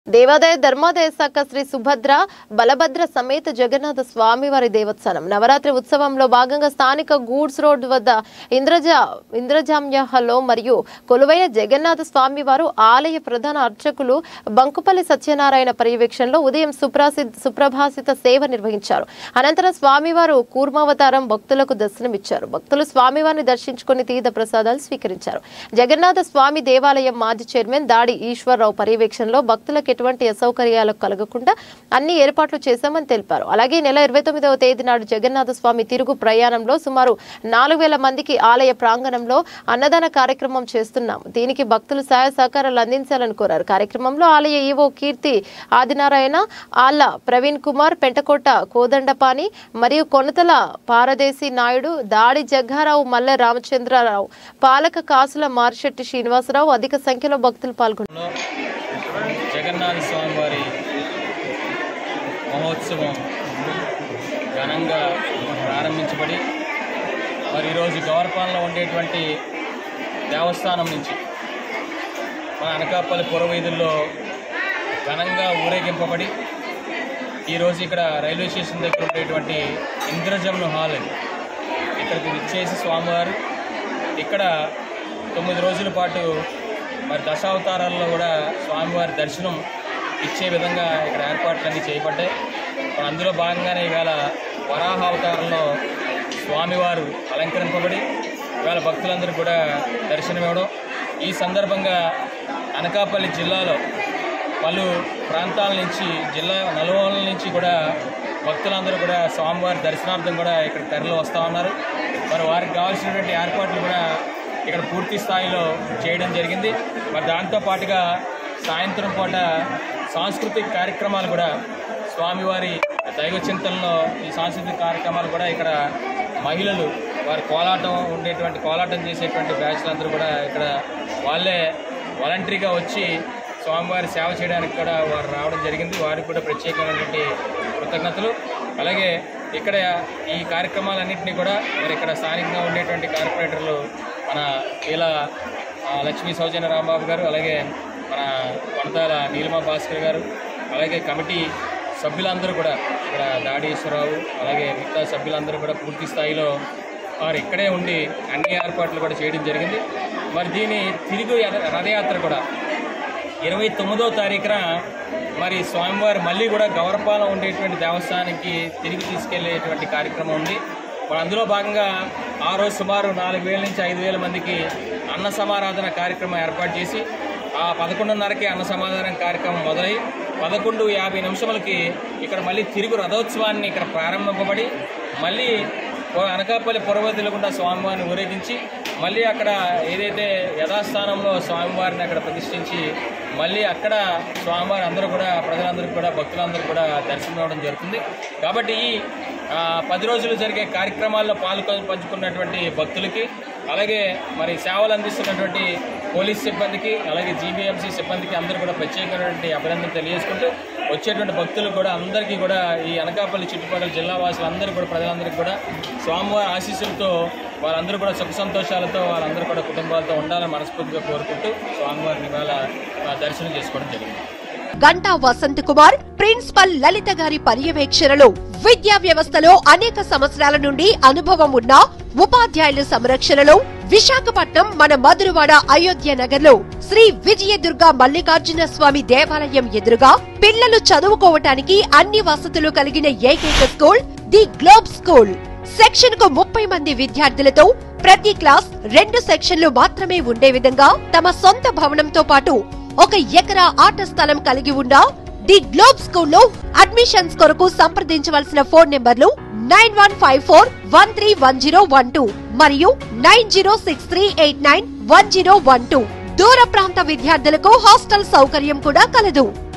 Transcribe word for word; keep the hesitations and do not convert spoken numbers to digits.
దేవాదాయ ధర్మాదాయ శాఖ శ్రీ సుభద్ర బలభద్ర సమేత జగన్నాథ స్వామి వారి దేవస్థానం నవరాత్రి ఉత్సవంలో భాగంగా స్థానిక గూడ్స్ రోడ్ వద్ద ఇంద్రజ ఇంద్రజామ్యహలో మరియు కొలువైన జగన్నాథ స్వామి వారు ఆలయ ప్రధాన అర్చకులు బంకుపల్లి సత్యనారాయణ పర్యవేక్షణలో ఉదయం సుప్రసిద్ధ సుప్రభాసిత సేవ నిర్వహించారు. అనంతరం స్వామివారు కూర్మావతారం భక్తులకు దర్శనమిచ్చారు. భక్తులు స్వామివారిని దర్శించుకుని తీర్థ ప్రసాదాలు స్వీకరించారు. జగన్నాథ స్వామి దేవాలయం మాజీ చైర్మన్ దాడి ఈశ్వరరావు పర్యవేక్షణలో భక్తులకు ఎటువంటి అసౌకర్యాలకు కలగకుండా అన్ని ఏర్పాట్లు చేశామని తెలిపారు. అలాగే నెల ఇరవై తొమ్మిదవ తేదీ నాడు జగన్నాథ స్వామి తిరుగు ప్రయాణంలో సుమారు నాలుగు వేల మందికి ఆలయ ప్రాంగణంలో అన్నదాన కార్యక్రమం చేస్తున్నాం. దీనికి భక్తులు సహాయ సహకారాలు అందించాలని కోరారు. కార్యక్రమంలో ఆలయ ఈవో కీర్తి ఆదినారాయణ, ఆళ్ల ప్రవీణ్ కుమార్, పెంటకోట కోదండపాని మరియు కొనతల పారదేశి నాయుడు, దాడి జగ్గారావు, మల్లె రామచంద్రరావు, పాలక కాసుల మార్షెట్టి శ్రీనివాసరావు అధిక సంఖ్యలో భక్తులు పాల్గొన్నారు. జగన్నాథ స్వామి వారి మహోత్సవం ఘనంగా ప్రారంభించబడి మరి ఈరోజు గవర్పాలలో ఉండేటువంటి దేవస్థానం నుంచి మన అనకాపల్లి పురవీధుల్లో ఘనంగా ఊరేగింపబడి ఈరోజు ఇక్కడ రైల్వే స్టేషన్ దగ్గర ఉండేటువంటి ఇంద్రజమున హాల్ ఇక్కడికి విచ్చేసి స్వామివారు ఇక్కడ తొమ్మిది రోజుల పాటు మరి దశావతారాల్లో కూడా స్వామివారి దర్శనం ఇచ్చే విధంగా ఇక్కడ ఏర్పాట్లన్నీ చేయబడ్డాయి. అందులో భాగంగానే ఈవేళ వరాహ అవతారంలో స్వామివారు అలంకరింపబడి ఈవేళ భక్తులందరూ కూడా దర్శనమివ్వడం. ఈ సందర్భంగా అనకాపల్లి జిల్లాలో పలు ప్రాంతాల నుంచి జిల్లా నలుమూలల నుంచి కూడా భక్తులందరూ కూడా స్వామివారి దర్శనార్థం కూడా ఇక్కడ తరలి వస్తూ ఉన్నారు. మరి వారికి కావాల్సినటువంటి ఏర్పాట్లు కూడా ఇక్కడ పూర్తి స్థాయిలో చేయడం జరిగింది. మరి దాంతో పాటుగా సాయంత్రం పూట సాంస్కృతిక కార్యక్రమాలు కూడా స్వామివారి దైవ చింతనలో ఈ సాంస్కృతిక కార్యక్రమాలు కూడా ఇక్కడ మహిళలు వారి కోలాటం ఉండేటువంటి కోలాటం చేసేటువంటి బ్యాచ్లందరూ కూడా ఇక్కడ వాళ్ళే వాలంటరీగా వచ్చి స్వామివారి సేవ చేయడానికి కూడా వారు రావడం జరిగింది. వారికి కూడా ప్రత్యేకమైనటువంటి కృతజ్ఞతలు. అలాగే ఇక్కడ ఈ కార్యక్రమాలన్నింటినీ కూడా మరి ఇక్కడ స్థానికంగా ఉండేటువంటి కార్పొరేటర్లు మన కీల లక్ష్మీ సౌజన్య రాంబాబు గారు, అలాగే మన కొనతాల నీలిమా భాస్కర్ గారు, అలాగే కమిటీ సభ్యులందరూ కూడా ఇక్కడ దాడి ఈశ్వరరావు, అలాగే మిగతా సభ్యులందరూ కూడా పూర్తి స్థాయిలో వారు ఇక్కడే ఉండి అన్ని ఏర్పాట్లు కూడా చేయడం జరిగింది. మరి దీని తిరుగు రథయాత్ర కూడా ఇరవై తొమ్మిదో తారీఖున మరి స్వామివారు మళ్ళీ కూడా గవర్పాలం ఉండేటువంటి దేవస్థానానికి తిరిగి తీసుకెళ్లేటువంటి కార్యక్రమం ఉంది. మరి అందులో భాగంగా ఆ రోజు సుమారు నాలుగు వేల నుంచి ఐదు వేల మందికి అన్న సమారాధన కార్యక్రమం ఏర్పాటు చేసి ఆ పదకొండున్నరకి అన్న సమాధానం కార్యక్రమం మొదలై పదకొండు యాభై నిమిషములకి ఇక్కడ మళ్ళీ తిరుగు రథోత్సవాన్ని ఇక్కడ ప్రారంభింపబడి మళ్ళీ అనకాపల్లి పురవీధుల గుండా స్వామివారిని ఊరేగించి మళ్ళీ అక్కడ ఏదైతే యథాస్థానంలో స్వామివారిని అక్కడ ప్రతిష్ఠించి మళ్ళీ అక్కడ స్వామివారి అందరూ కూడా ప్రజలందరికీ కూడా భక్తులందరూ కూడా దర్శనం ఇవ్వడం జరుగుతుంది. కాబట్టి ఈ పది రోజులు జరిగే కార్యక్రమాల్లో పాల్గొని పంచుకున్నటువంటి భక్తులకి, అలాగే మరి సేవలు అందిస్తున్నటువంటి పోలీస్ సిబ్బందికి, అలాగే జీబీఎంసీ సిబ్బందికి అందరూ కూడా ప్రత్యేకమైనటువంటి అభినందనలు తెలియజేసుకుంటూ వచ్చేటువంటి భక్తులకు కూడా అందరికీ కూడా ఈ అనకాపల్లి చుట్టుపక్కల జిల్లా వాసులందరూ కూడా ప్రజలందరికీ కూడా స్వామివారి ఆశీస్సులతో వారందరూ కూడా సుఖ సంతోషాలతో వారందరూ కూడా కుటుంబాలతో ఉండాలని మనస్ఫూర్తిగా కోరుకుంటూ స్వామివారిని ఇవాళ దర్శనం చేసుకోవడం జరిగింది. గంటా వసంత్ కుమార్ ప్రిన్సిపల్ లలిత గారి పర్యవేక్షణలో విద్యా వ్యవస్థలో అనేక సంవత్సరాల నుండి అనుభవం ఉన్న ఉపాధ్యాయుల సంరక్షణలో విశాఖపట్నం మన మధురవాడ అయోధ్య నగర్ లో శ్రీ విజయదుర్గ మల్లికార్జున స్వామి దేవాలయం ఎదురుగా పిల్లలు చదువుకోవటానికి అన్ని వసతులు కలిగిన ఏకైక school the globe school. Section కు ముప్పై మంది విద్యార్థులతో ప్రతి క్లాస్ రెండు సెక్షన్లు మాత్రమే ఉండే విధంగా తమ సొంత భవనంతో పాటు ఒక ఎకరా ఆట స్థలం కలిగి ఉన్న ది గ్లోబ్ స్కూల్లో అడ్మిషన్స్ కొరకు సంప్రదించవలసిన phone numbers nine one five four one three one zero one two మరియు nine zero six three eight nine one zero one two. దూర ప్రాంత విద్యార్థులకు హాస్టల్ సౌకర్యం కూడా కలదు.